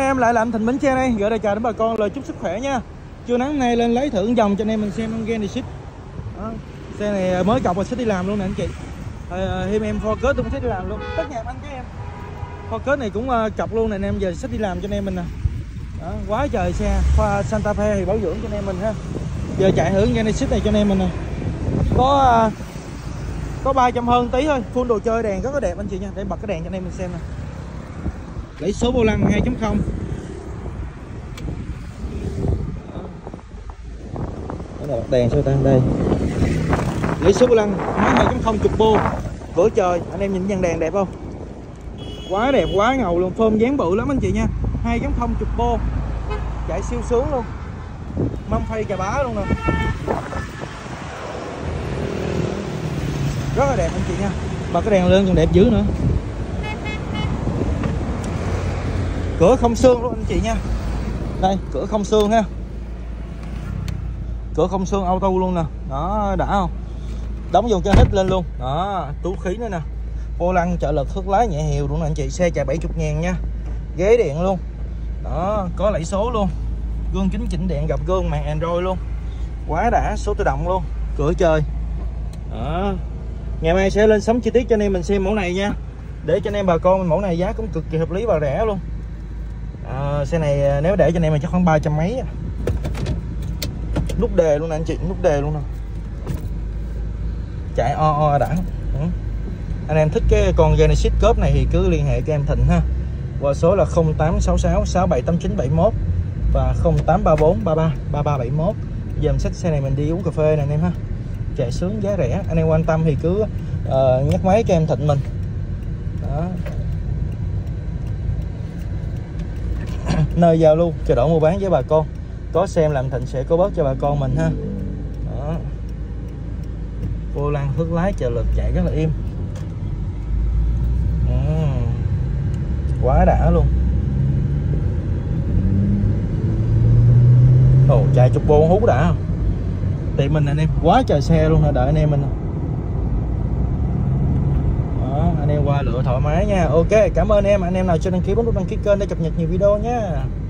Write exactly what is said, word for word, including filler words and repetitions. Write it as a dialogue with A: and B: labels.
A: em, lại làm Thịnh Bến Tre đây, gửi lời chào đến bà con, lời chúc sức khỏe nha. Trưa nắng nay lên lấy thử dòng cho anh em mình xem con Genesis. Đó. Xe này mới cọc rồi, sẽ đi làm luôn nè anh chị. À, thêm em Focus cũng sẽ đi làm luôn, tất nhà anh các em. Focus này cũng uh, cọc luôn nè anh em, giờ sẽ đi làm cho anh em mình nè. Đó, quá trời xe. Khoa Santa Fe thì bảo dưỡng cho anh em mình ha. Giờ chạy thử Genesis này cho anh em mình nè. Có uh, có ba trăm hơn tí thôi, full đồ chơi, đèn rất là đẹp anh chị nha. Để bật cái đèn cho anh em mình xem nè. Lấy số vô lăng hai chấm không. Đó là bật đèn sao ta, đây. Lấy số vô lăng máy hai chấm không chục bô. Cửa trời, anh em nhìn dàn đèn đẹp không? Quá đẹp, quá ngầu luôn, phơm dáng bự lắm anh chị nha. hai chấm không chục bô. Chạy siêu sướng luôn. Mâm phay cà bá luôn nè. Rất là đẹp anh chị nha. Bật cái đèn lên còn đẹp dữ nữa. Cửa không xương luôn anh chị nha. Đây, cửa không xương ha. Cửa không xương auto luôn nè. Đó, đã không? Đóng vô cho hết lên luôn. Đó, tú khí nữa nè. Vô lăng trợ lực hất lái nhẹ hiệu luôn nè anh chị. Xe chạy bảy mươi ngàn nha. Ghế điện luôn. Đó, có lẫy số luôn. Gương kính chỉnh điện, gặp gương màn Android luôn. Quá đã, số tự động luôn. Cửa trời. Đó. Ngày mai sẽ lên sắm chi tiết cho anh em mình xem mẫu này nha. Để cho anh em bà con, mẫu này giá cũng cực kỳ hợp lý và rẻ luôn. À, xe này nếu để cho anh em mình chắc khoảng ba trăm mấy. Nút đề luôn nè anh chị, nút đề luôn nè. Chạy o o đã. Ừ. Anh em thích cái con Genesis cốp này thì cứ liên hệ cho em Thịnh ha. Qua số là không tám sáu sáu sáu bảy tám chín bảy mốt và không tám ba bốn ba ba ba ba bảy mốt. Giờ mình xách xe này mình đi uống cà phê nè anh em ha. Chạy sướng giá rẻ, anh em quan tâm thì cứ uh, nhắc máy cho em Thịnh mình. Đó. Nơi giao lưu chợ đổ mua bán với bà con, có xem làm Thịnh sẽ có bớt cho bà con mình ha. Đó. Vô lăng hước lái trợ lực chạy rất là im. uhm. Quá đã luôn. Ồ, chạy chục bô hú đã không? Tiệm mình anh em quá trời xe luôn, đợi anh em mình. Đó, anh em qua lựa thoải mái nha. Ok, cảm ơn em. Anh em nào chưa đăng ký bấm nút đăng ký kênh để cập nhật nhiều video nha.